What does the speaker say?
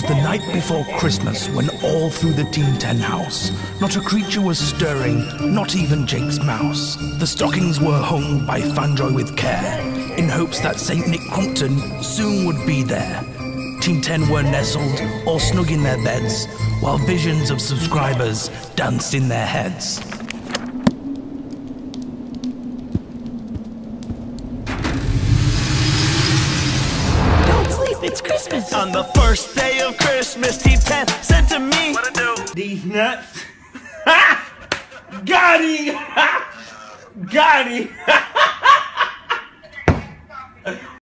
The night before Christmas, when all through the Team 10 house, not a creature was stirring, not even Jake's mouse. The stockings were hung by Fanjoy with care, in hopes that St. Nick Crompton soon would be there. Team 10 were nestled, all snug in their beds, while visions of subscribers danced in their heads. It's Christmas! On the first day of Christmas, Team 10 sent to me. What to do? These nuts. Ha! Got him! Got him!